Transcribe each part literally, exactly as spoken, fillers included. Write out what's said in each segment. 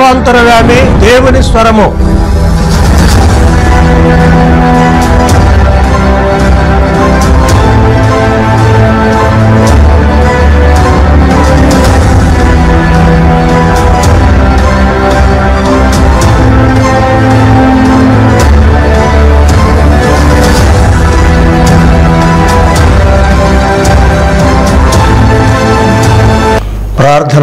యుగాంతరగామి దేవుని స్వరము. ప్రార్థన.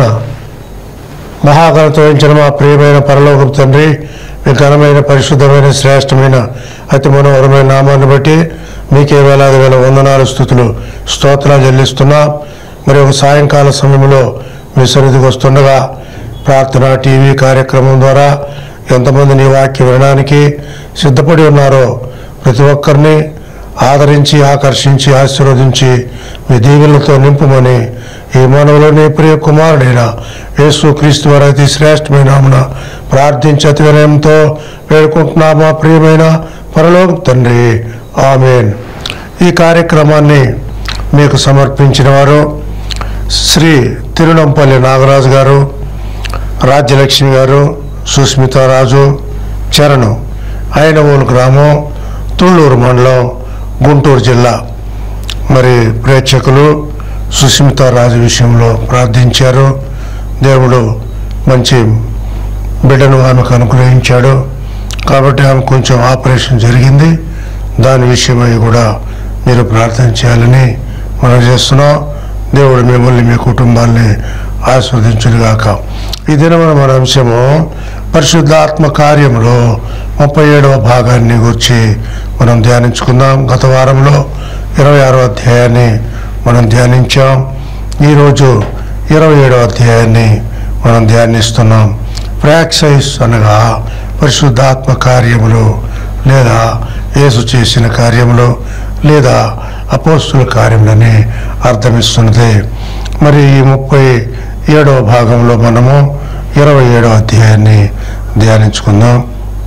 మహాఘనత వహించిన మా ప్రియమైన పరలోకపు తండ్రి, మీ ఘనమైన పరిశుద్ధమైన శ్రేష్టమైన అతి మనోహరమైన నామాన్ని బట్టి మీకే వేలాది వేల వందనాలు స్తుతులు స్తోత్రాలు చెల్లిస్తున్నా. మరి ఒక సాయంకాల సమయంలో మీ సన్నిధికి వస్తుండగా ప్రార్థన టీవీ కార్యక్రమం ద్వారా ఎంతమంది నీ వాక్యం వినడానికి సిద్ధపడి ఉన్నారో ప్రతి ఒక్కరిని ఆదరించి ఆకర్షించి ఆశీర్వదించి మీ దీవెనలతో నింపుమని ఈ మానవులోని ప్రియ కుమారుడైన యేసు క్రీస్తు వారి అతి శ్రేష్టమైన నామమున ప్రార్థించి అతి వినయంతో వేడుకుంటున్నా మా ప్రియమైన పరలోక తండ్రి, ఆమేన్. ఈ కార్యక్రమాన్ని మీకు సమర్పించిన వారు శ్రీ తిరునంపల్లి నాగరాజు గారు, రాజ్యలక్ష్మి గారు, సుస్మితారాజు, చరణు, ఐనవోలు గ్రామం, తుళ్ళూరు మండలం, గుంటూరు జిల్లా. మరి ప్రేక్షకులు సుస్మితారాజు విషయంలో ప్రార్థించారు. దేవుడు మంచి బిడ్డను ఆమెకు అనుగ్రహించాడు కాబట్టి ఆమె కొంచెం ఆపరేషన్ జరిగింది. దాని విషయమై కూడా మీరు ప్రార్థన చేయాలని మనం చేస్తున్నాం. దేవుడు మిమ్మల్ని మీ కుటుంబాన్ని ఆస్వాదించుగాక. ఈ దినమున మన అంశము పరిశుద్ధాత్మ కార్యంలో ముప్పై ఏడవ భాగాన్ని గురించి మనం ధ్యానించుకుందాం. గత వారంలో ఇరవై ఆరో అధ్యాయాన్ని మనం ధ్యానించాం. ఈరోజు ఇరవై ఏడవ అధ్యాయాన్ని మనం ధ్యానిస్తున్నాం. ప్రాక్సైస్ అనగా పరిశుద్ధాత్మ కార్యములు లేదా యేసు చేసిన కార్యములు లేదా అపోస్తుల కార్యములని అర్థమిస్తున్నది. మరి ఈ ముప్పై ఏడవ భాగంలో మనము ఇరవై ఏడవ అధ్యాయాన్ని ధ్యానించుకుందాం.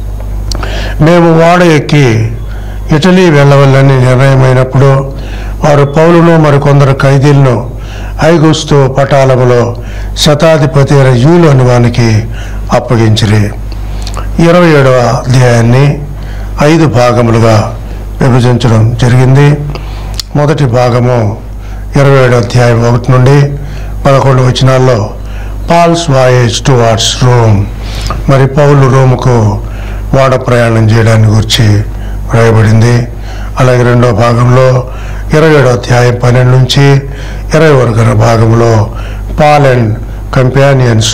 మేము ఓడ ఎక్కి ఇటలీ వెళ్ళవల్లని నిర్ణయమైనప్పుడు వారు పౌలును మరికొందరు ఖైదీలను ఐగుస్తు పటాలములో శతాధిపతి అయిన యూలు అని వానికి అప్పగించిరి. ఇరవై ఏడవ అధ్యాయాన్ని ఐదు భాగములుగా విభజించడం జరిగింది. మొదటి భాగము ఇరవై ఏడవ అధ్యాయం ఒకటి నుండి పదకొండు వచనాల్లో పాల్స్ వాయేజ్ టువార్డ్స్ రోమ్, మరి పౌలు రోముకు వాడ ప్రయాణం చేయడానికి గురించి వ్రాయబడింది. అలాగే రెండో భాగంలో ఇరవై ఏడో అధ్యాయం పన్నెండు నుంచి ఇరవై వరకు భాగంలో Paul and companions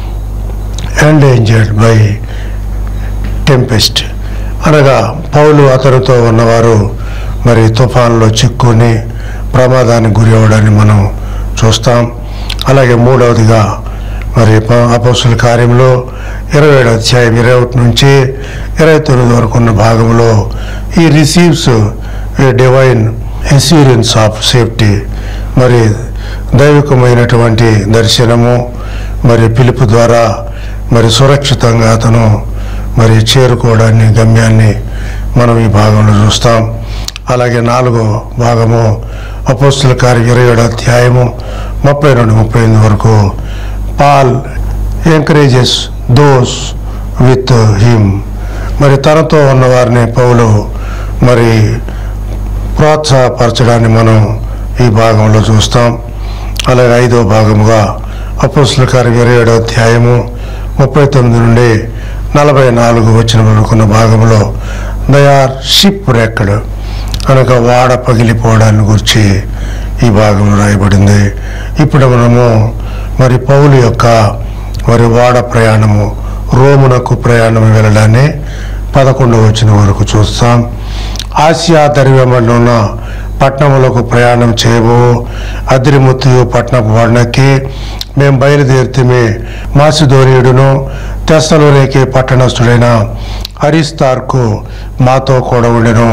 endangered by tempest అనగా పౌలు అతనితో ఉన్నవారు మరి తుఫాన్లో చిక్కుని ప్రమాదానికి గురి అవ్వడాన్ని మనం చూస్తాం. అలాగే మూడవదిగా మరి అపోస్తుల కార్యంలో ఇరవై ఏడు అధ్యాయం ఇరవై ఒకటి నుంచి ఇరవై తొమ్మిది వరకు ఉన్న భాగంలో he receives a divine assurance of safety, మరి దైవికమైనటువంటి దర్శనము మరి పిలుపు ద్వారా మరి సురక్షితంగా అతను మరి చేరుకోవడాన్ని గమ్యాన్ని మనం ఈ భాగంలో చూస్తాం. అలాగే నాలుగో భాగము అపోస్తుల కార్యం ఇరవై ఏడు అధ్యాయము ముప్పై రెండు ముప్పై ఎనిమిది వరకు Paul encourages those with him, మరి తనతో ఉన్నవారిని పౌలు మరి ప్రోత్సాహపరచడాన్ని మనం ఈ భాగంలో చూస్తాం. అలాగే ఐదో భాగముగా అపోస్తుల కార్యం ఇరవై ఏడో అధ్యాయము ముప్పై తొమ్మిది నుండి నలభై నాలుగు వచ్చిన వరకున్న భాగంలో దే ఆర్ షిప్ రెక్కడ్ అనగా వాడ పగిలిపోవడాన్ని గురించి ఈ భాగంలో రాయబడింది. ఇప్పుడు మనము మరి పౌలు యొక్క మరి వాడ ప్రయాణము రోమునకు ప్రయాణం వెళ్ళడాన్ని పదకొండవ వచ్చిన వరకు చూస్తాం. ఆసియా దరివెంబడి ఉన్న పట్టణములకు ప్రయాణం చేయబో అద్రిముత్తియు పట్టణపు వాడనకి మేము బయలుదేరితే మాసిదోనియుడును తెస్సలోనికే పట్టణస్థుడైన అరిస్తార్కు మాతో కూడా ఉండెను.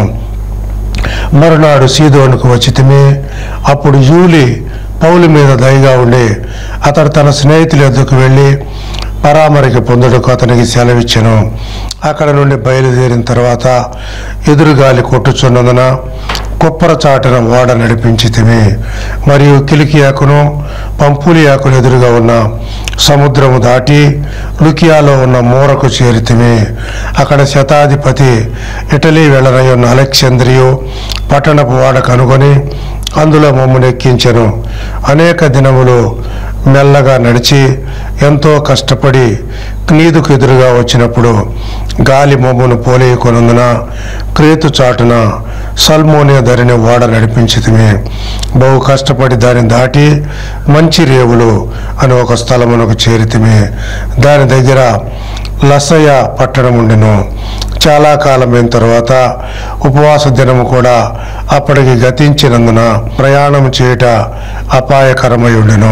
మరునాడు సీదోనుకు వచ్చితిమి. అప్పుడు యూలి పౌలు మీద దయగా ఉండి అతడు తన స్నేహితుల యొద్దకు వెళ్ళి పరామరిక పొందుటకు అతనికి సెలవిచ్చెను. అక్కడ నుండి బయలుదేరిన తర్వాత ఎదురుగాలి కొట్టుచున్నందున కుప్పర చాటున ఓడ నడిపించితిమి. మరియు కిలికియాకును పంఫూలియాకును ఎదురుగా ఉన్న సముద్రము దాటి లుకియాలో ఉన్న మూరకు చేరితిమి. అక్కడ శతాధిపతి ఇటలీ వెళ్ళనై ఉన్న అలెగ్జాంద్రియు పట్టణపు ఓడ కనుగొని అందులో మమ్మల్ని ఎక్కించెను. అనేక దినములు మెల్లగా నడిచి ఎంతో కష్టపడి క్నీదుకు ఎదురుగా వచ్చినప్పుడు గాలి మమ్మను పోలేయకొనందున క్రేతు చాటున సల్మోనియా ధరిని ఓడ నడిపించితిమి. బహు కష్టపడి దాన్ని దాటి మంచి రేవులు అని ఒక స్థలమునకు చేరితిమి. దాని దగ్గర లసయ పట్టణం ఉండెను. చాలా కాలమైన తర్వాత ఉపవాస దినము కూడా అప్పటికి గతించినందున ప్రయాణం చేయుట అపాయకరమై ఉండెను.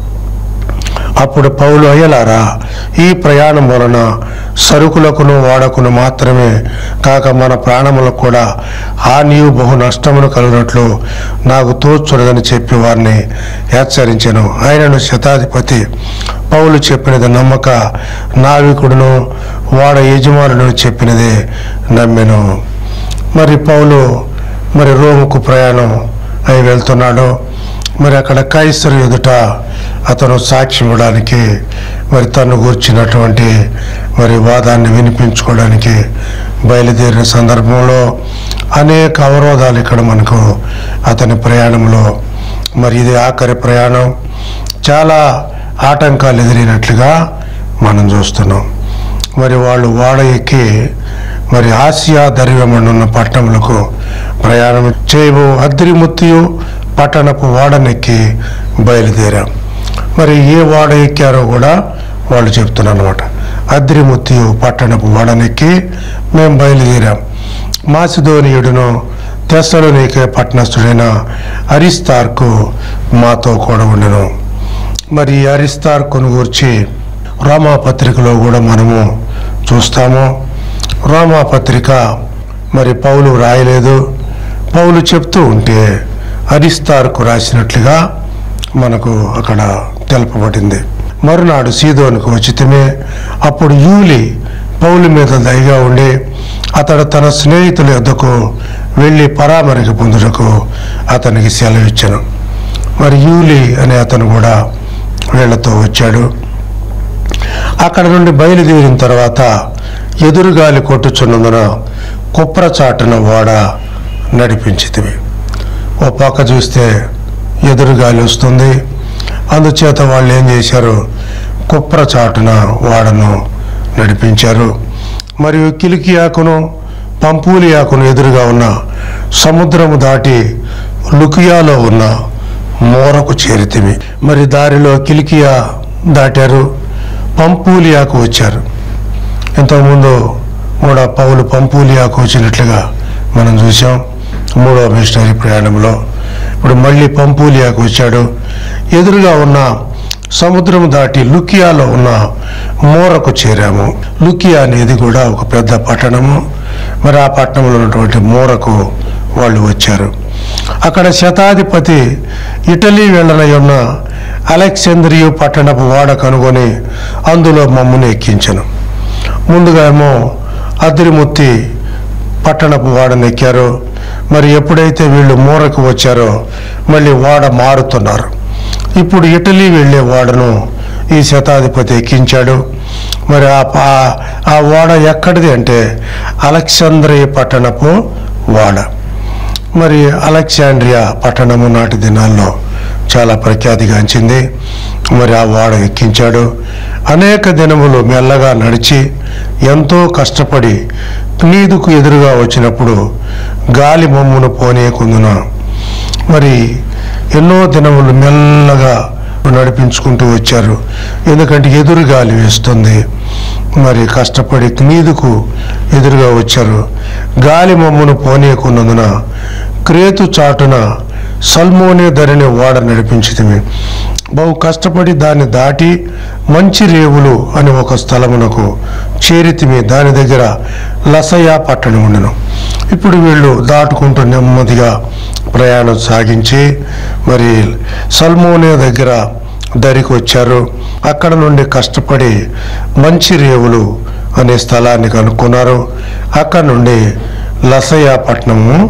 అప్పుడు పౌలు, అయ్యలారా, ఈ ప్రయాణం వలన సరుకులకును వాడకును మాత్రమే కాక మన ప్రాణములకు కూడా హానియు బహు నష్టమును కలుగునట్లు నాకు తోచున్నదని చెప్పి వారిని హెచ్చరించెను. ఆయనను శతాధిపతి పౌలు చెప్పినది నమ్మక నావికుడును వాడ యజమానుడు చెప్పినదే నమ్మెను. మరి పౌలు మరి రోముకు ప్రయాణం అయి వెళ్తున్నాడు. మరి అక్కడ కైసరు ఎదుట అతను సాక్ష్యం ఇవ్వడానికి మరి తను కూర్చున్నటువంటి మరి వాదాన్ని వినిపించుకోవడానికి బయలుదేరిన సందర్భంలో అనేక అవరోధాలు ఇక్కడ మనకు అతని ప్రయాణంలో మరి ఇది ఆఖరి ప్రయాణం. చాలా ఆటంకాలు ఎదిరినట్లుగా మనం చూస్తున్నాం. మరి వాళ్ళు వాడ ఎక్కి మరి ఆసియా దర్వ్యమనున్న పట్టణములకు ప్రయాణం చేయబో అద్రిముత్తియు పట్టణపు వాడనెక్కి బయలుదేరాం. మరి ఏ వాడ ఎక్కారో కూడా వాళ్ళు చెప్తున్నారు అనమాట. అద్రిముత్తియు పట్టణపు వాడనెక్కి మేము బయలుదేరాం. మాసిదోనియుడును తెస్సలోనికే పట్టణస్థుడైన అరిస్తార్కు మాతో కూడా ఉండెను. మరి అరిస్తార్కును గురించి రోమాపత్రికలో కూడా మనము చూస్తాము. రోమాపత్రిక మరి పౌలు రాయలేదు, పౌలు చెప్తూ ఉంటే అరిస్తార్కు రాసినట్లుగా మనకు అక్కడ తెలపబడింది. మరునాడు సీదోనుకు వచ్చితమే. అప్పుడు యూలి పౌలు మీద దయగా ఉండి అతడు తన స్నేహితుల యొద్దకు వెళ్ళి పరామరిక పొందుటకు అతనికి సెలవిచ్చెను. మరి యూలి అనే అతను కూడా వీళ్లతో వచ్చాడు. అక్కడ నుండి బయలుదేరిన తర్వాత ఎదురుగాలి కొట్టుచున్నందున కుప్ర చాటున ఓడ నడిపించితివి. ఓ పక్క చూస్తే ఎదురుగాలి వస్తుంది. అందుచేత వాళ్ళు ఏం చేశారు, కుప్ర చాటున ఓడను నడిపించారు. మరియు కిలికియాకును పంఫూలియాకును ఎదురుగా ఉన్న సముద్రము దాటి లుకియాలో ఉన్న మూరకు చేరితివి. మరి దారిలో కిలికియా దాటారు, పంఫూలియాకు వచ్చారు. ఇంతకుముందు కూడా పౌలు పంఫూలియాకు వచ్చినట్లుగా మనం చూసాం మూడవ మిషనరీ ప్రయాణంలో. ఇప్పుడు మళ్ళీ పంఫూలియాకు వచ్చాడు. ఎదురుగా ఉన్న సముద్రం దాటి లుకియాలో ఉన్న మూరకు చేరాము. లుకియా అనేది కూడా ఒక పెద్ద పట్టణము. మరి ఆ పట్టణంలో ఉన్నటువంటి మూరకు వాళ్ళు వచ్చారు. అక్కడ శతాధిపతి ఇటలీ వెళ్ళనై ఉన్న అలెగ్జాంద్రియు పట్టణపు ఓడ కనుగొని అందులో మమ్మల్ని ఎక్కించను. ముందుగా ఏమో అద్రిముత్తి పట్టణపు ఓడను ఎక్కారు. మరి ఎప్పుడైతే వీళ్ళు మూరకు వచ్చారో మళ్ళీ ఓడ మారుతున్నారు. ఇప్పుడు ఇటలీ వెళ్ళే ఓడను ఈ శతాధిపతి ఎక్కించాడు. మరి ఆ ఓడ ఎక్కడిది అంటే అలెగ్జాంద్రియ పట్టణపు ఓడ. మరి అలెగ్జాండ్రియా పట్టణము నాటి దినాల్లో చాలా ప్రఖ్యాతిగాంచింది. మరి ఆ ఓడ ఎక్కించాడు. అనేక దినములు మెల్లగా నడిచి ఎంతో కష్టపడి క్నీదుకు ఎదురుగా వచ్చినప్పుడు గాలి మమ్మును పోనీయకుందున మరి ఎన్నో దినములు మెల్లగా నడిపించుకుంటూ వచ్చారు. ఎందుకంటే ఎదురు గాలి వేస్తుంది. మరి కష్టపడి క్నీదుకు ఎదురుగా వచ్చారు. గాలి మమ్మును పోనీయకున్నందున క్రేతు చాటున సల్మోనియా ధరిని ఓడ నడిపించితిమి. బహు కష్టపడి దాన్ని దాటి మంచి రేవులు అని ఒక స్థలమునకు చేరితిమి. దాని దగ్గర లసయ పట్టణం ఉండెను. ఇప్పుడు వీళ్ళు దాటుకుంటూ నెమ్మదిగా ప్రయాణం సాగించి మరి సల్మోనియా దగ్గర దరికి వచ్చారు. అక్కడ నుండి కష్టపడి మంచి రేవులు అనే స్థలాన్ని కనుక్కున్నారు. అక్కడ నుండి లసయ పట్టణము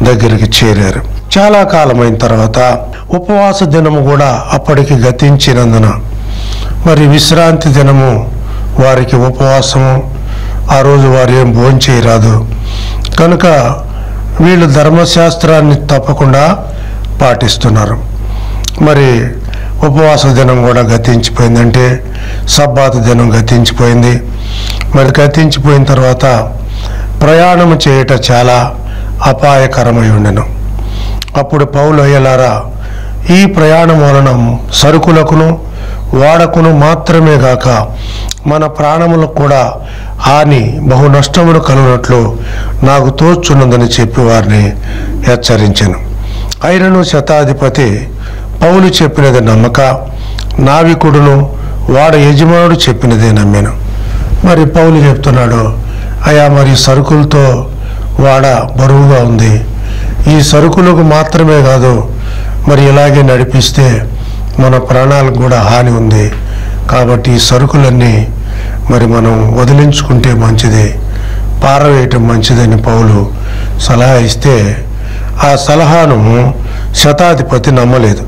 దగ్గరికి చేరారు. చాలా కాలమైన తర్వాత ఉపవాస దినము కూడా అప్పటికి గతించినందున మరి విశ్రాంతి దినము వారికి ఉపవాసము, ఆ రోజు వారు ఏం భోంచేయరాదు కనుక వీళ్ళు ధర్మశాస్త్రాన్ని తప్పకుండా పాటిస్తున్నారు. మరి ఉపవాస దినం కూడా గతించిపోయిందంటే సబ్బాతు దినం గతించిపోయింది. మరి గతించిపోయిన తర్వాత ప్రయాణం చేయట చాలా అపాయకరమై ఉండెను. అప్పుడు పౌలు అయ్యలారా, ఈ ప్రయాణం వలన సరుకులకును వాడకును మాత్రమే గాక మన ప్రాణములకు కూడా హాని బహు నష్టములు కలుగునట్లు నాకు తోచున్నదని చెప్పి వారిని హెచ్చరించెను. అయినను శతాధిపతి పౌలు చెప్పినది నమ్మక, నావికుడును వాడ యజమానుడు చెప్పినదే నమ్మాను. మరి పౌలు చెప్తున్నాడు, అయా మరి సరుకులతో వాడ బరువుగా ఉంది, ఈ సరుకులకు మాత్రమే కాదు మరి ఇలాగే నడిపిస్తే మన ప్రాణాలకు కూడా హాని ఉంది, కాబట్టి ఈ సరుకులన్నీ మరి మనం వదిలించుకుంటే మంచిది, పారవేయటం మంచిదని పౌలు సలహా ఇస్తే ఆ సలహాను శతాధిపతి నమ్మలేదు.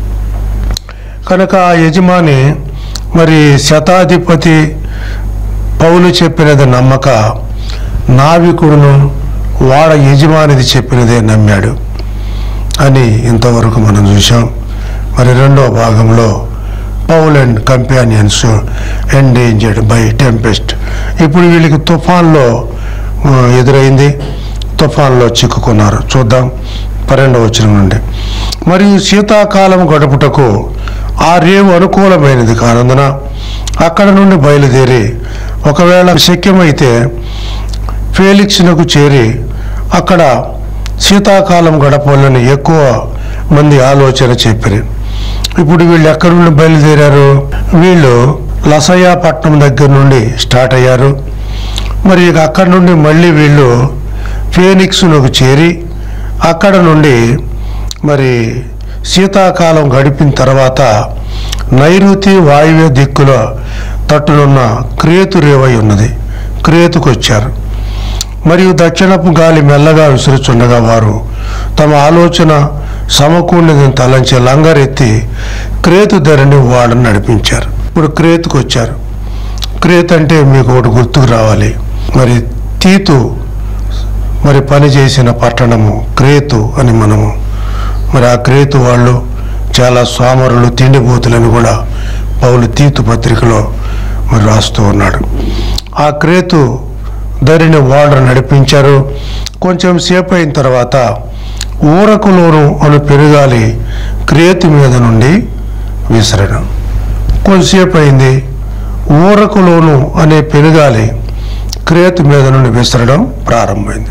కనుక ఆ యజమాని మరి శతాధిపతి పౌలు చెప్పినది నమ్మక నావికుడును వాడ యజమానిది చెప్పినదే నమ్మాడు అని ఇంతవరకు మనం చూసాం. మరి రెండో భాగంలో Paul and companions endangered by tempest. ఇప్పుడు వీళ్ళకి తుఫాన్లో ఎదురైంది, తుఫాన్లో చిక్కుకున్నారు. చూద్దాం పన్నెండవ వచనం నుండి. మరియు శీతాకాలం గడుపుటకు ఆ రేవు అనుకూలమైనది కానందున అక్కడ నుండి బయలుదేరి ఒకవేళ శక్యమైతే ఫేలిక్స్నకు చేరి అక్కడ శీతాకాలం గడపాలని ఎక్కువ మంది ఆలోచన చెప్పారు. ఇప్పుడు వీళ్ళు ఎక్కడి నుండి బయలుదేరారు? వీళ్ళు లసయా పట్టణం దగ్గర నుండి స్టార్ట్ అయ్యారు. మరి అక్కడి నుండి మళ్ళీ వీళ్ళు ఫేనిక్స్నకు చేరి అక్కడ నుండి మరి శీతాకాలం గడిపిన తర్వాత నైరుతి వాయువ్య దిక్కుల తట్టునున్న క్రేతు రేవై ఉన్నది, క్రేతుకు వచ్చారు. మరియు దక్షిణపు గాలి మెల్లగా విసురుచుండగా వారు తమ ఆలోచన సమకూడిని తలంచి లంగరెత్తి క్రేతు ధరని వాడని నడిపించారు. ఇప్పుడు క్రేతుకు వచ్చారు. క్రేతు అంటే మీకు ఒకటి గుర్తుకు రావాలి, మరి తీతు మరి పనిచేసిన పట్టణము క్రేతు అని మనము మరి ఆ క్రేతు వాళ్ళు చాలా సోమరులు, తిండిపోతులని కూడా పౌలు తీతు పత్రికలో మరి రాస్తూ ఉన్నాడు. ఆ క్రేతు ధరిని వాడను నడిపించారు. కొంచెం సేపు అయిన తర్వాత ఊరకులోను అను పెరుగాలి క్రేతు మీద నుండి విసరడం. కొంచెంసేపు అయింది, ఊరకులోను అనే పెరుగాలి క్రేతు మీద నుండి విసరడం ప్రారంభమైంది.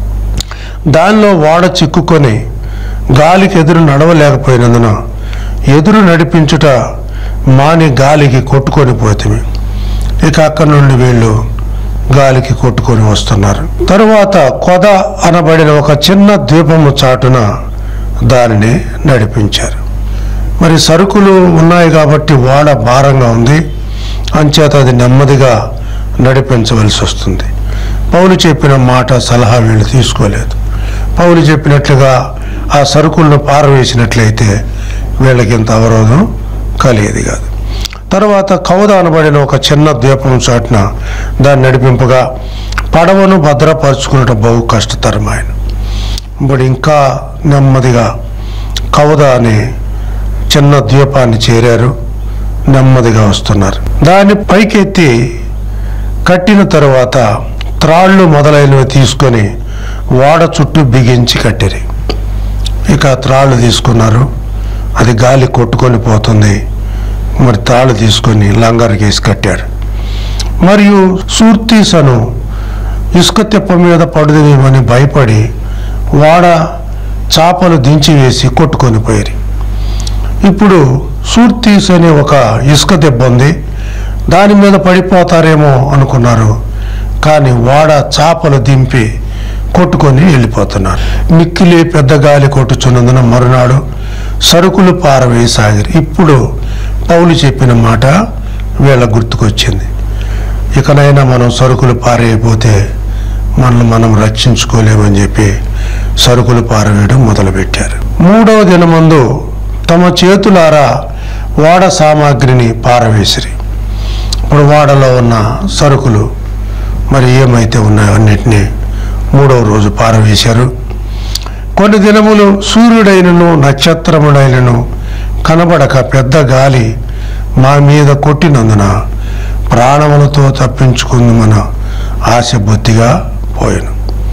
దానిలో వాడ చిక్కుకొని గాలికి ఎదురు నడవలేకపోయినందున ఎదురు నడిపించుట మాని గాలికి కొట్టుకొని పోతుంది. ఇక అక్కడి నుండి వీళ్ళు గాలికి కొట్టుకొని వస్తున్నారు. తరువాత కొద అనబడిన ఒక చిన్న ద్వీపము చాటున దానిని నడిపించారు. మరి సరుకులు ఉన్నాయి కాబట్టి వాడ భారంగా ఉంది, అంచేత అది నెమ్మదిగా నడిపించవలసి వస్తుంది. పౌలు చెప్పిన మాట సలహా వీళ్ళు తీసుకోలేదు. పౌలు చెప్పినట్లుగా ఆ సరుకులను పారవేసినట్లయితే వీళ్ళకి ఇంత అవరోధం కలిగేది కాదు. తర్వాత కౌద అనబడిన ఒక చిన్న ద్వీపం చాటున దాన్ని నడిపింపగా పడవను భద్రపరుచుకున్నట బహు కష్టతరమైన. ఇప్పుడు ఇంకా నెమ్మదిగా కౌద అనే చిన్న ద్వీపాన్ని చేరారు, నెమ్మదిగా వస్తున్నారు. దాన్ని పైకెత్తి కట్టిన తరువాత త్రాళ్ళు మొదలైనవి తీసుకొని వాడ చుట్టూ బిగించి కట్టిరి. ఇక త్రాళ్ళు తీసుకున్నారు, అది గాలి కొట్టుకొని పోతుంది. మరి తాళ్ళు తీసుకొని లంగర్కేసి కట్టాడు. మరియు సూర్తీసను ఇసుక తిప్ప మీద పడుదేమని భయపడి వాడ చాపలు దించి వేసి కొట్టుకొని పోయారు. ఇప్పుడు సూర్తీస్ అనే ఒక ఇసుక దెబ్బ ఉంది, దాని మీద పడిపోతారేమో అనుకున్నారు. కానీ వాడ చాపలు దింపి కొట్టుకొని వెళ్ళిపోతున్నారు. మిక్కిలి పెద్ద గాలి కొట్టుచున్నందున మరునాడు సరుకులు పారవేయసాగారు. ఇప్పుడు పౌలు చెప్పిన మాట వీళ్ళ గుర్తుకొచ్చింది. ఇకనైనా మనం సరుకులు పారేయకపోతే మనల్ని మనం రక్షించుకోలేమని చెప్పి సరుకులు పారవేయడం మొదలుపెట్టారు. మూడవ దినమందు తమ చేతులారా ఓడ సామాగ్రిని పారవేసిరి. ఇప్పుడు ఓడలో ఉన్న సరుకులు మరి ఏమైతే ఉన్నాయో అన్నిటినీ మూడవ రోజు పారవేశారు. కొన్ని దినములు సూర్యుడైనను నక్షత్రముడైనను కనబడక పెద్ద గాలి మా మీద కొట్టినందున ప్రాణములతో తప్పించుకుందుమన ఆశ బొత్తిగా పోయాను.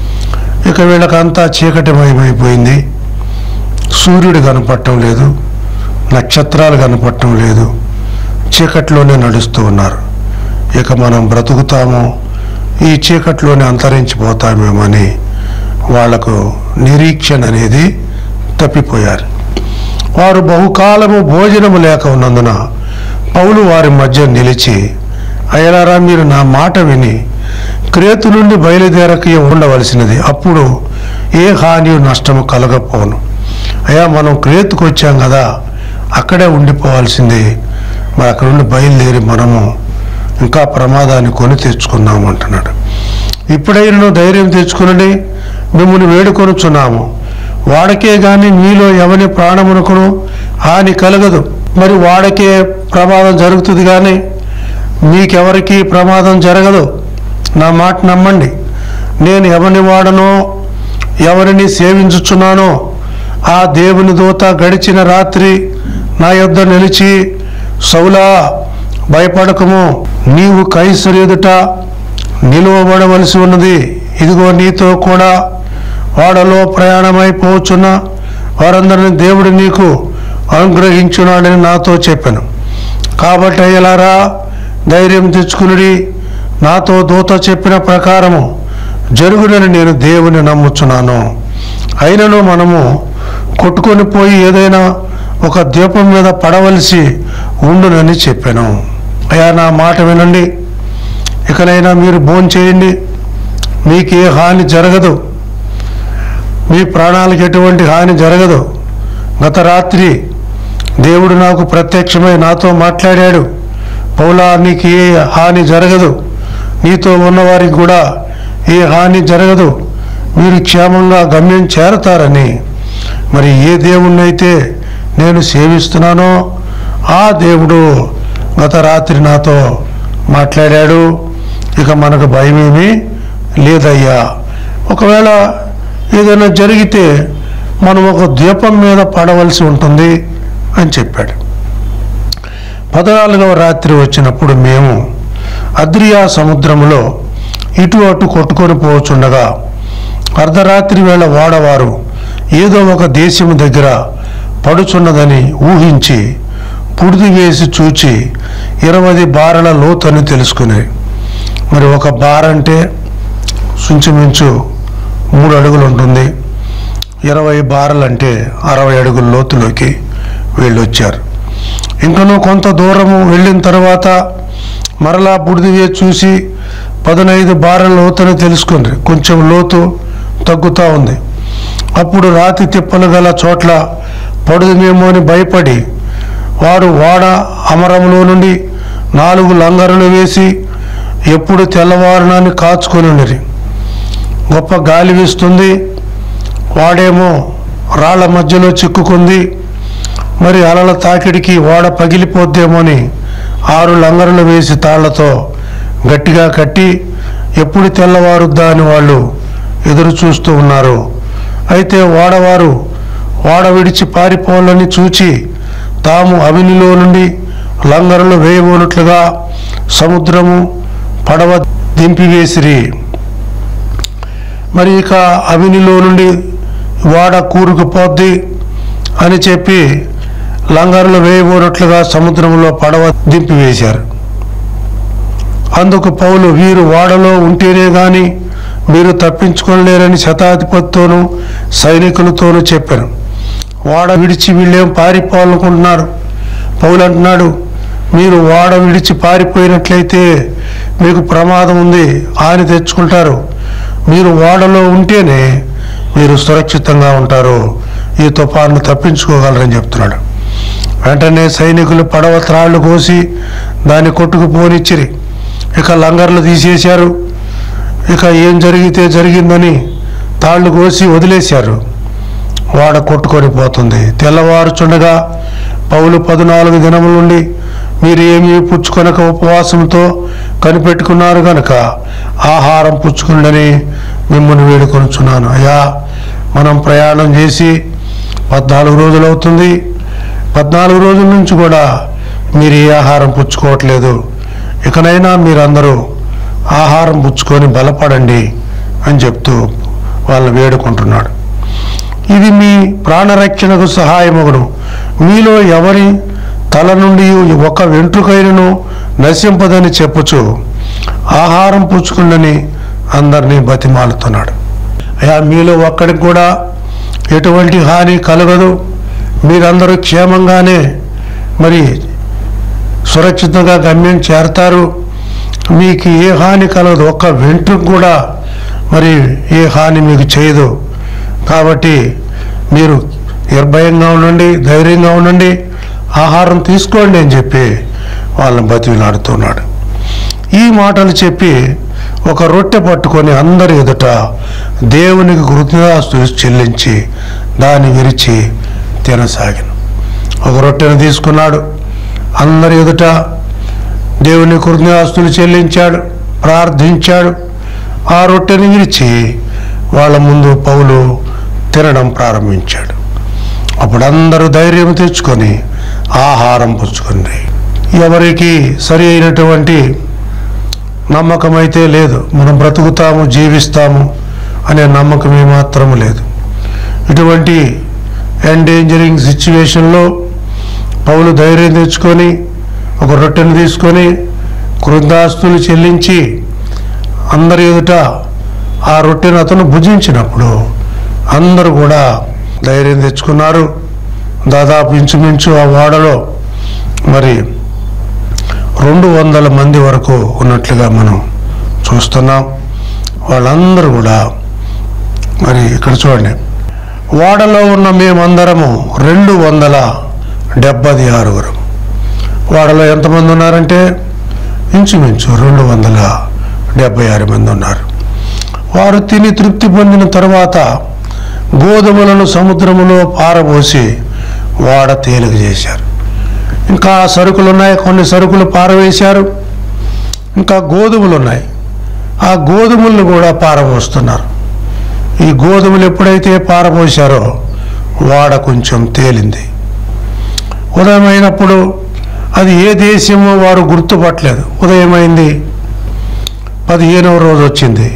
ఇక వీళ్ళకంతా చీకటిమయమైపోయింది. సూర్యుడు కనపడటం లేదు, నక్షత్రాలు కనపడటం లేదు, చీకట్లోనే నడుస్తూ ఉన్నారు. ఇక మనం బ్రతుకుతాము, ఈ చీకట్లోనే అంతరించిపోతామేమని వాళ్లకు నిరీక్షణ అనేది తప్పిపోయారు. వారు బహుకాలము భోజనము లేక ఉన్నందున పౌలు వారి మధ్య నిలిచి, అయ్యలారా, మీరు నా మాట విని క్రేతు నుండి బయలుదేరక ఉండవలసినది, అప్పుడు ఏ హాని నష్టము కలగపోను. అయ్యా, మనం క్రేతుకు వచ్చాం కదా, అక్కడే ఉండిపోవాల్సింది, మరి అక్కడ నుండి బయలుదేరి మనము ఇంకా ప్రమాదాన్ని కొని తెచ్చుకున్నాము అంటున్నాడు. ఇప్పుడైనా ధైర్యం తెచ్చుకుని మిమ్మల్ని వేడుకొనుచున్నాము, వాడకే గాని మీలో ఎవని ప్రాణమునకును హాని కలగదు. మరి వాడకే ప్రమాదం జరుగుతుంది కానీ మీకెవరికి ప్రమాదం జరగదు. నా మాట నమ్మండి. నేను ఎవరిని వాడనో ఎవరిని సేవించుచున్నానో ఆ దేవుని దూత గడిచిన రాత్రి నా యొద్ద నిలిచి, సౌలా, భయపడకము, నీవు కైసరు ఎదుట నిలువబడవలసి ఉన్నది. ఇదిగో నీతో కూడా వాడలో ప్రయాణమైపోవచ్చున్న వారందరినీ దేవుడు నీకు అనుగ్రహించున్నాడని నాతో చెప్పాను. కాబట్టి అయ్యలారా, ధైర్యం తెచ్చుకుని నాతో దూత చెప్పిన ప్రకారము జరుగునని నేను దేవుని నమ్ముచున్నాను. అయినను మనము కొట్టుకొని పోయి ఏదైనా ఒక ద్వీపం మీద పడవలసి ఉండునని చెప్పాను. అయ్యా, నా మాట వినండి, ఇకనైనా మీరు భోంచేయండి, మీకు ఏ హాని జరగదు, మీ ప్రాణాలకు ఎటువంటి హాని జరగదు. గత రాత్రి దేవుడు నాకు ప్రత్యక్షమై నాతో మాట్లాడాడు, పౌలా, నీకు ఏ హాని జరగదు, నీతో ఉన్నవారికి కూడా ఏ హాని జరగదు, మీరు క్షేమంగా గమ్యం చేరతారని. మరి ఏ దేవుణ్ణైతే నేను సేవిస్తున్నానో ఆ దేవుడు గత రాత్రి నాతో మాట్లాడాడు. ఇక మనకు భయమేమీ లేదయ్యా. ఒకవేళ ఏదైనా జరిగితే మనం ఒక ద్వీపం మీద పడవలసి ఉంటుంది అని చెప్పాడు. పద్నాలుగవ రాత్రి వచ్చినప్పుడు మేము అద్రియా సముద్రంలో ఇటు అటు కొట్టుకొని పోవచ్చుండగా అర్ధరాత్రి వేళ వాడవారు ఏదో ఒక దేశము దగ్గర పడుచున్నదని ఊహించి పుడిది వేసి చూచి ఇరవై బారల లోతని తెలుసుకుని, మరి ఒక బార అంటే సుంచుమించు మూడు అడుగులు ఉంటుంది, ఇరవై బారలు అంటే అరవై అడుగుల లోతులోకి వెళ్ళొచ్చారు. ఇంకనూ కొంత దూరము వెళ్ళిన తర్వాత మరలా బుడిదివే చూసి పదనైదు బారల లోతుని తెలుసుకుని కొంచెం లోతు తగ్గుతూ ఉంది. అప్పుడు రాతి తిప్పలు గల చోట్ల పడుదుమేమో అని భయపడి వారు వాడ అమరంలో నుండి నాలుగు లంగరులు వేసి ఎప్పుడు తెల్లవారునాన్ని కాచుకొని ఉండిరి. గొప్ప గాలి వీస్తుంది, వాడేమో రాళ్ల మధ్యలో చిక్కుకుంది, మరి అలల తాకిడికి వాడ పగిలిపోద్దేమో అని ఆరు లంగరులు వేసి తాళ్లతో గట్టిగా కట్టి ఎప్పుడు తెల్లవారుద్దా అని వాళ్ళు ఎదురు చూస్తూ ఉన్నారు. అయితే వాడవారు వాడ విడిచి పారిపోవాలని చూచి తాము అవినిలో నుండి లంగరులు వేయబోనట్లుగా సముద్రము పడవ దింపివేసిరి. మరి ఇక అవినిలో నుండి వాడ కూరుకుపోద్ది అని చెప్పి లంగరులు వేయబోనట్లుగా సముద్రంలో పడవ దింపివేశారు. అందుకు పౌలు, వీరు వాడలో ఉంటేనే గాని మీరు తప్పించుకోలేరని శతాధిపతితోనూ సైనికులతోనూ చెప్పారు. వాడ విడిచి వీళ్ళేం పారిపోవాలనుకుంటున్నారు. పౌలు అంటున్నాడు, మీరు వాడ విడిచి పారిపోయినట్లయితే మీకు ప్రమాదం ఉంది, హాని తెచ్చుకుంటారు. మీరు వాడలో ఉంటేనే మీరు సురక్షితంగా ఉంటారు, ఈ తుఫాను తప్పించుకోగలరని చెప్తున్నాడు. వెంటనే సైనికులు పడవ త్రాళ్లు కోసి దాన్ని కొట్టుకుపోనిచ్చిరి. ఇక లంగర్లు తీసేశారు. ఇక ఏం జరిగితే జరిగిందని తాళ్ళు కోసి వదిలేశారు. వాడ కొట్టుకొని పోతుంది. తెల్లవారుచుండగా పౌలు పద్నాలుగు దినముల నుండి మీరు ఏమీ పుచ్చుకొనక ఉపవాసంతో కనిపెట్టుకున్నారు గనుక ఆహారం పుచ్చుకుండని మిమ్మల్ని వేడుకొనుచున్నాను. అయ్యా, మనం ప్రయాణం చేసి పద్నాలుగు రోజులు అవుతుంది. పద్నాలుగు రోజుల నుంచి కూడా మీరు ఏ ఆహారం పుచ్చుకోవట్లేదు. ఇకనైనా మీరందరూ ఆహారం పుచ్చుకొని బలపడండి అని చెప్తూ వాళ్ళని వేడుకుంటున్నాడు. ఇది మీ ప్రాణరక్షణకు సహాయమగును. మీలో ఎవరి తల నుండి ఒక వెంట్రుకైనను నశింపదని చెప్పుచు ఆహారం పుచ్చుకుండని అందరినీ బతిమాలుతున్నాడు. అయ్యా, మీలో ఒక్కడికి కూడా ఎటువంటి హాని కలగదు. మీరందరూ క్షేమంగానే మరి సురక్షితంగా గమ్యం చేరతారు. మీకు ఏ హాని కలగదు. ఒక్క వెంట్రుకు కూడా మరి ఏ హాని మీకు చేయదు. కాబట్టి మీరు నిర్భయంగా ఉండండి, ధైర్యంగా ఉండండి, ఆహారం తీసుకోండి అని చెప్పి వాళ్ళని బతిలాడుతున్నాడు. ఈ మాటలు చెప్పి ఒక రొట్టె పట్టుకొని అందరి ఎదుట దేవునికి కృతజ్ఞతాస్తుతులు చెల్లించి దాన్ని విరిచి తినసాగిన. ఒక రొట్టెను తీసుకున్నాడు, అందరి ఎదుట దేవుని కృతజ్ఞతాస్తుతులు చెల్లించాడు, ప్రార్థించాడు. ఆ రొట్టెని విరిచి వాళ్ళ ముందు పౌలు తినడం ప్రారంభించాడు. అప్పుడు అందరూ ధైర్యం తెచ్చుకొని ఆహారం పుచ్చుకుంది. ఎవరికి సరి అయినటువంటి నమ్మకం అయితే లేదు. మనం బ్రతుకుతాము, జీవిస్తాము అనే నమ్మకం ఏమాత్రం లేదు. ఇటువంటి ఎండేంజరింగ్ సిచ్యువేషన్లో పౌలు ధైర్యం తెచ్చుకొని ఒక రొట్టెను తీసుకొని కృతజ్ఞతాస్తుతులు చెల్లించి అందరి ఎదుట ఆ రొట్టెను అతను భుజించినప్పుడు అందరూ కూడా ధైర్యం తెచ్చుకున్నారు. దాదాపు ఇంచుమించు ఆ వాడలో మరి రెండు వందల మంది వరకు ఉన్నట్లుగా మనం చూస్తున్నాం. వాళ్ళందరూ కూడా మరి ఇక్కడ చూడండి, వాడలో ఉన్న మేమందరము రెండు వందల డెబ్బై ఆరుగురు. వాడలో ఎంతమంది ఉన్నారంటే ఇంచుమించు రెండు వందల డెబ్బై ఆరు మంది ఉన్నారు. వారు తిని తృప్తి పొందిన తర్వాత గోధుమలను సముద్రములో పారబోసి వాడ తేలిక చేశారు. ఇంకా సరుకులు ఉన్నాయి, కొన్ని సరుకులు పారవేశారు. ఇంకా గోధుమలు ఉన్నాయి, ఆ గోధుమలను కూడా పారబోస్తున్నారు. ఈ గోధుమలు ఎప్పుడైతే పారబోసారో వాడ కొంచెం తేలింది. ఉదయం అయినప్పుడు అది ఏ దేశమో వారు గుర్తుపట్టలేదు. ఉదయమైంది, పదిహేనవ రోజు వచ్చింది,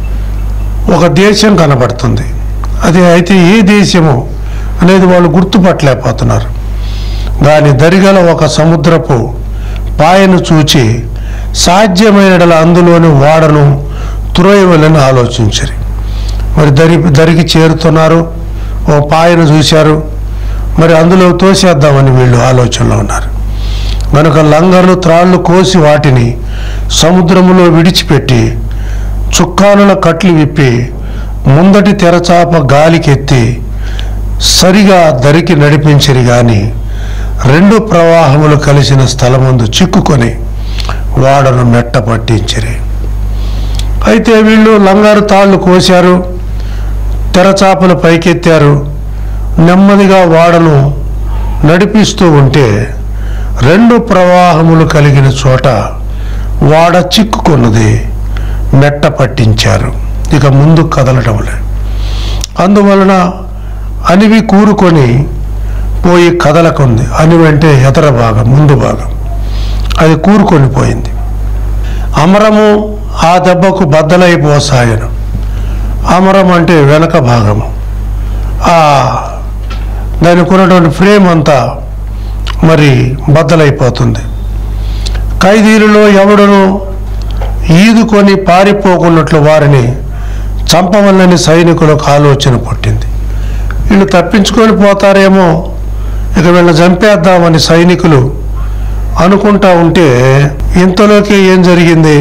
ఒక దేశం కనబడుతుంది. అది అయితే ఏ దేశము అనేది వాళ్ళు గుర్తుపట్టలేకపోతున్నారు. దాని దరిగల ఒక సముద్రపు పాయను చూచి సాధ్యమైన అందులోని వాడను తురయవలని ఆలోచించారు. మరి దరి దరికి చేరుతున్నారు, ఓ పాయను చూశారు, మరి అందులో తోసేద్దామని వీళ్ళు ఆలోచనలో ఉన్నారు. కనుక లంగర్లు త్రాళ్ళు కోసి వాటిని సముద్రములో విడిచిపెట్టి చుక్కానుల కట్లు విప్పి ముందటి తెరచాప గాలికెత్తి సరిగా దరికి నడిపించరు. కానీ రెండు ప్రవాహములు కలిసిన స్థలమందు చిక్కుకొని వాడను మెట్ట పట్టించరి. అయితే వీళ్ళు లంగారు తాళ్ళు కోశారు, తెరచాపలు పైకెత్తారు, నెమ్మదిగా వాడను నడిపిస్తూ ఉంటే రెండు ప్రవాహములు కలిగిన చోట వాడ చిక్కుకున్నది, మెట్ట పట్టించారు. ఇక ముందు కదలటం లేదు. అందువలన అనివి కూరుకొని పోయి కదలకుంది. అనివి అంటే ఎదర భాగం, ముందు భాగం, అది కూరుకొని పోయింది. అమరము ఆ దెబ్బకు బద్దలైపోసాయను. అమరం అంటే వెనక భాగము, ఆ దానికి ఉన్నటువంటి ఫ్రేమ్ అంతా మరి బద్దలైపోతుంది. ఖైదీలలో ఎవడను ఈదుకొని పారిపోకున్నట్లు వారిని చంపవల్లని సైనికులకు ఆలోచన పుట్టింది. వీళ్ళు తప్పించుకొని పోతారేమో, ఇక వీళ్ళని చంపేద్దామని సైనికులు అనుకుంటా ఉంటే ఇంతలోకి ఏం జరిగింది?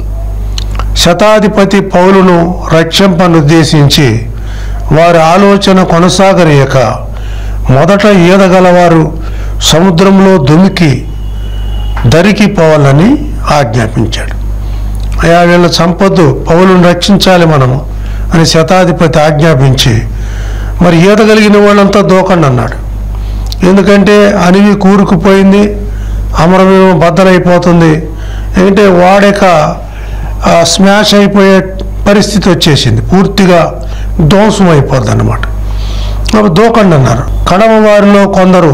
శతాధిపతి పౌలును రక్షింపనుద్దేశించి వారి ఆలోచన కొనసాగనీయక మొదట ఈదగలవారు సముద్రంలో దుమికి దరికి పోవాలని ఆజ్ఞాపించాడు. అయా వీళ్ళ సంపద్దు, పౌలును రక్షించాలి మనము అని శతాధిపతి ఆజ్ఞాపించి మరి ఈత కలిగిన వాళ్ళంతా దూకండి అన్నాడు. ఎందుకంటే అనివి కూరుకుపోయింది, అమరమేమో బద్దలైపోతుంది. ఎందుకంటే వాడక స్మాష్ అయిపోయే పరిస్థితి వచ్చేసింది, పూర్తిగా ధ్వంసం అయిపోద్ది అన్నమాట. అప్పుడు దూకండి అన్నారు. కడమ వారిలో కొందరు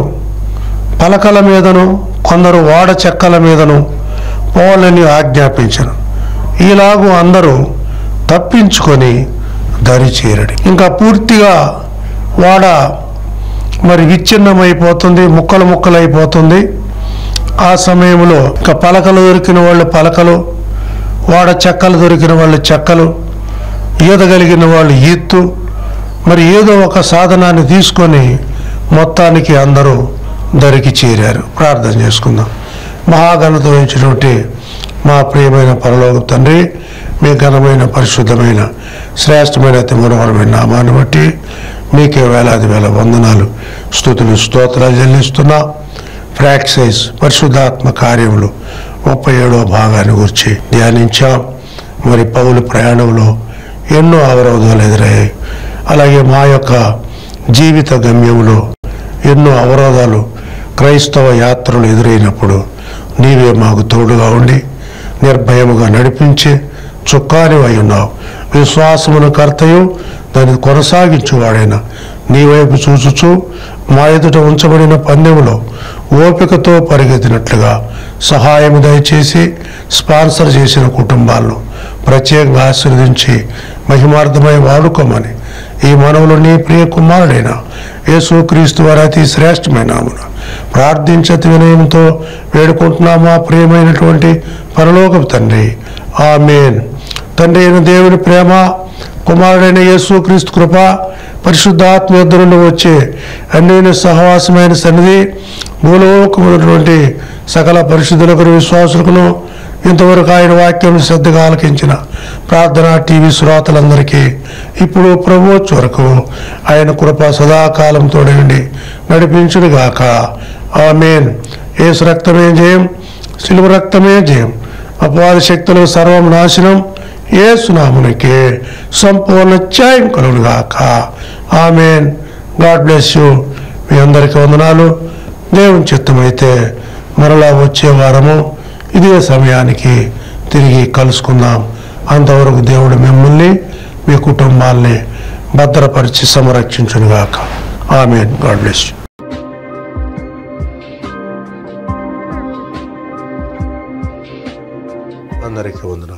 పలకల మీదను కొందరు వాడ చెక్కల మీదను పోవాలని ఆజ్ఞాపించను. ఈలాగు అందరూ తప్పించుకొని దరి చేరడి. ఇంకా పూర్తిగా వాడ మరి విచ్ఛిన్నమైపోతుంది, ముక్కలు ముక్కలు అయిపోతుంది. ఆ సమయంలో ఇంకా పలకలు దొరికిన వాళ్ళు పలకలు, వాడ చెక్కలు దొరికిన వాళ్ళు చెక్కలు, ఈత కలిగిన వాళ్ళు ఈత్తు, మరి ఏదో ఒక సాధనాన్ని తీసుకొని మొత్తానికి అందరూ దరికి చేరారు. ప్రార్థన చేసుకుందాం. మహాఘనత వహించినటువంటి మా ప్రియమైన పరలోక తండ్రి, మీ ఘనమైన పరిశుద్ధమైన శ్రేష్టమైన అతి మనోహరమైన నామాన్ని బట్టి మీకే వేలాది వేల వందనాలు, స్తుతులు, స్తోత్రాలు చెల్లిస్తున్నా. ప్రాక్సైజ్ పరిశుద్ధాత్మ కార్యములు ముప్పై ఏడవ భాగాన్ని గురించి ధ్యానించాం. మరి పౌలు ప్రయాణంలో ఎన్నో అవరోధాలు ఎదురయ్యాయి. అలాగే మా యొక్క జీవిత గమ్యంలో ఎన్నో అవరోధాలు, క్రైస్తవ యాత్రలు ఎదురైనప్పుడు నీవే మాకు తోడుగా ఉండి నిర్భయముగా నడిపించి చుక్కాని అయి ఉన్నావు. విశ్వాసమును కర్తయు దాన్ని కొనసాగించువాడైనా నీ వైపు చూచుచూ మా ఎదుట ఉంచబడిన పందెములో ఓపికతో పరిగెత్తినట్లుగా సహాయం దయచేసి స్పాన్సర్ చేసిన కుటుంబాలను ప్రత్యేకంగా ఆశీర్వదించి మహిమార్థమై వాడుకోమని ఈ మనవులు నీ ప్రియ కుమారుడైన యేసుక్రీస్తు వారి అతి శ్రేష్టమైన నామమున ప్రార్థించతి వినయంతో వేడుకుంటున్నామా ప్రియమైనటువంటి పరలోకపు తండ్రి, ఆమేన్. తండ్రి అయిన దేవుని ప్రేమ, కుమారుడైన యేసుక్రీస్తు కృప, పరిశుద్ధాత్మ యొద్ద నుండి వచ్చే అన్యోన్య సహవాసమైన సన్నిధి భూలోకమైనటువంటి సకల పరిశుద్ధులకు విశ్వాసులకును ఇంతవరకు ఆయన వాక్యం శ్రద్ధగా ఆలకించిన ప్రార్థనా టీవీ శ్రోతలందరికీ ఇప్పుడు ప్రభువొచ్చు వరకు ఆయన కృప సదాకాలం తోడండి నడిపించుడుగాక. ఆమేన్. యేసు రక్తమే జయం, శిలువ రక్తమే జయం. అపవాది శక్తులు సర్వం నాశనం. యేసు నామమునకే సంపూర్ణ జయం కలుగునుగాక. ఆమేన్. God bless you. మీ అందరికీ వందనాలు. దేవుని చిత్తమైతే మరలా వచ్చే వారము ఇదే సమయానికి తిరిగి కలుసుకుందాం. అంతవరకు దేవుడు మిమ్మల్ని మీ కుటుంబాల్ని భద్రపరిచి సంరక్షించునుగాక. ఆమేన్. God bless you. అందరికీ వందనాలు.